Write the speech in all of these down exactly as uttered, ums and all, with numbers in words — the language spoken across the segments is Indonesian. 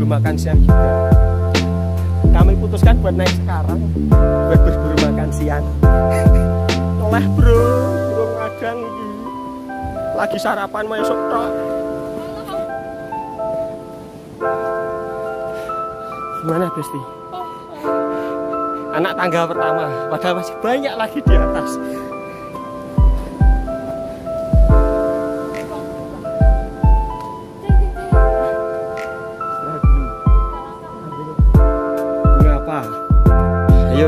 belum makan siang juga. Kami putuskan buat naik sekarang buat berburu makan siang. Oleh bro, bro ngadang ini lagi sarapan masuk tok. Gimana Besti? Anak tangga pertama, padahal masih banyak lagi di atas. Ayo.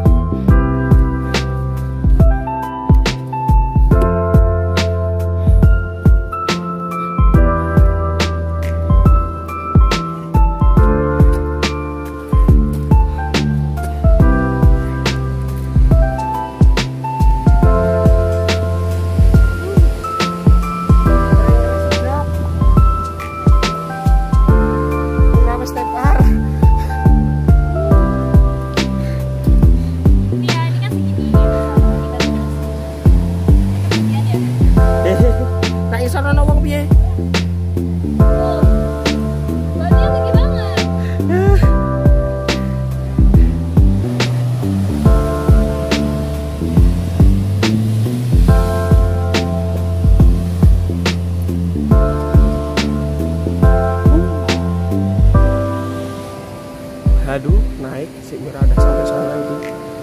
Aduh, naik si Mira udah sampai sana itu.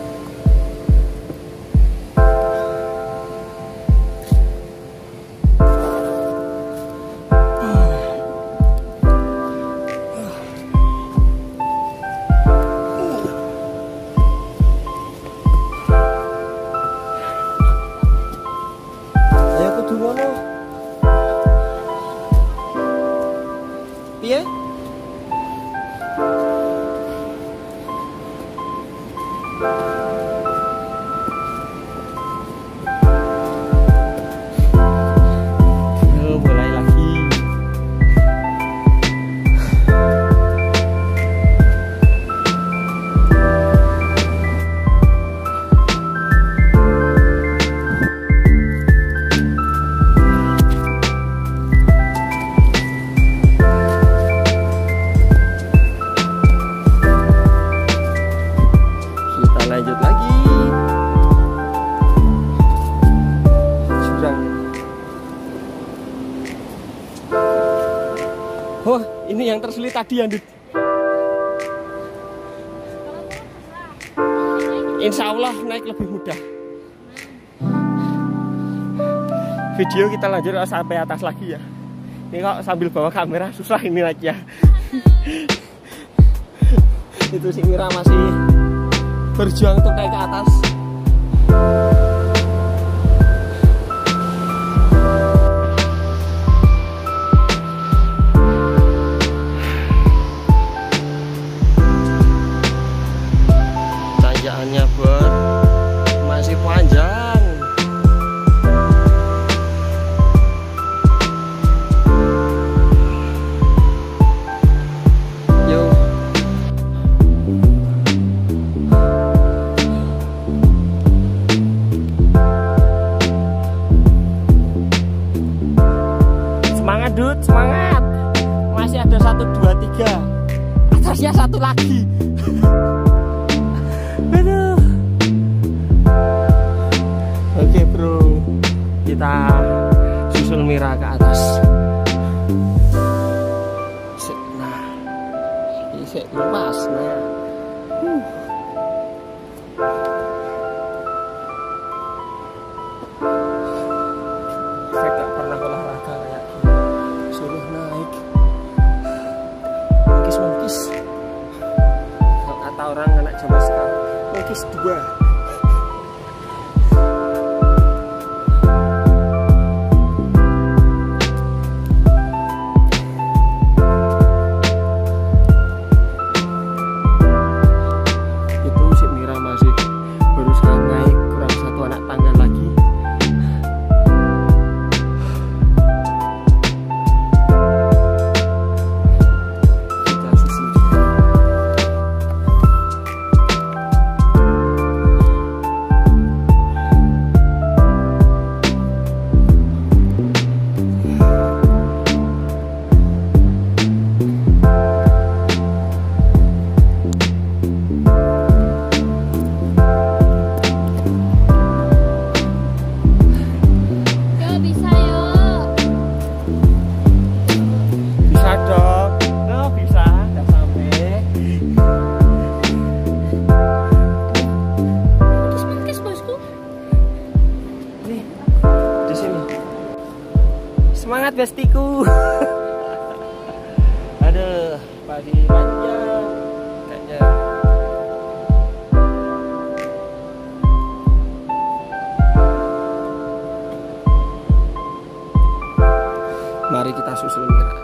Ayo kudu ngono. Piye? Lanjut lagi. Jurang. Oh, ini yang tersulit tadi ya, Dut. Insya Allah naik lebih mudah. Video kita lanjut sampai atas lagi ya. Ini kok sambil bawa kamera susah ini naiknya. Itu si Mira masih berjuang untuk naik ke atas. Tanjakannya ber masih panjang. Dut, semangat. Masih ada satu, dua, tiga. Atasnya satu lagi. Aduh. Oke bro, kita susul Mira ke atas. Nah, ini lepas. Nah. Huh. Saya gak pernah olahraga kayak suruh naik mungkis-mungkis. Kalau kata orang anak zaman sekarang, mungkis dua. Itu si Mira masih berusaha naik, kurang satu anak tangga lagi. Semangat bestiku. Aduh, pagi panjang kayaknya. Mari kita susul gerak.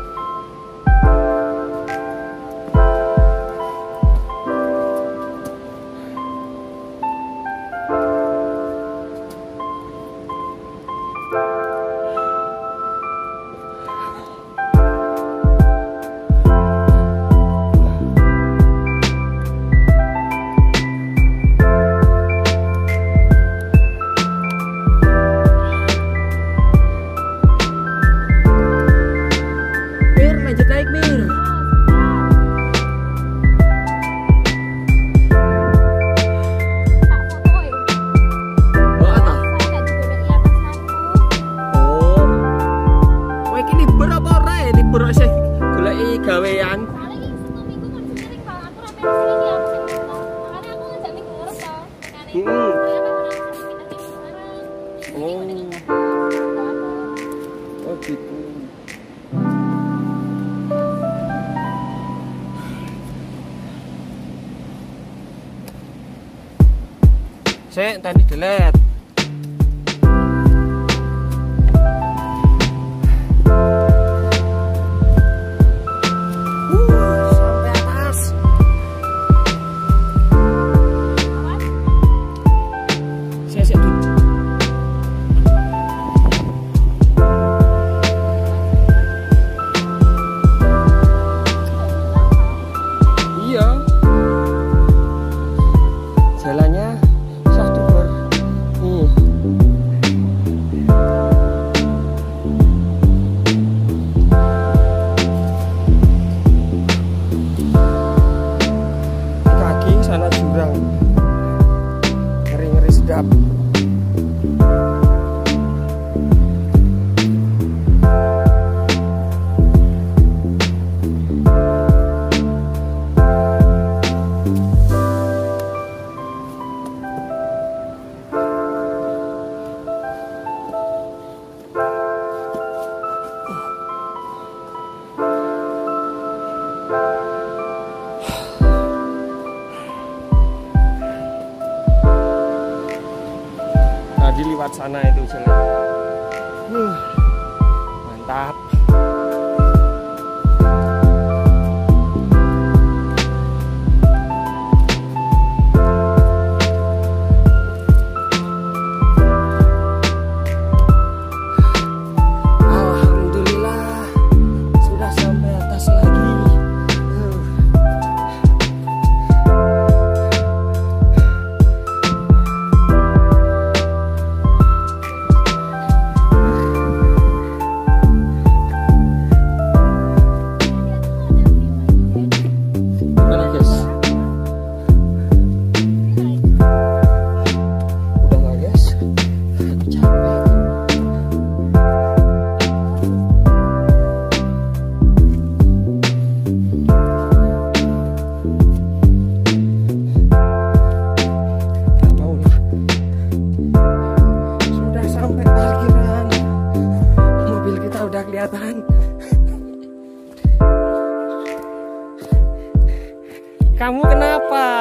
Oh gitu. Saya tadi delete. Jalannya satu ber nih. Kaki sana jurang, ngeri-ngeri sedap. Tadi lewat sana itu jalan. Uh, mantap. Alhamdulillah sudah sampai atas lagi. Uh. Kelihatan. Kamu kenapa?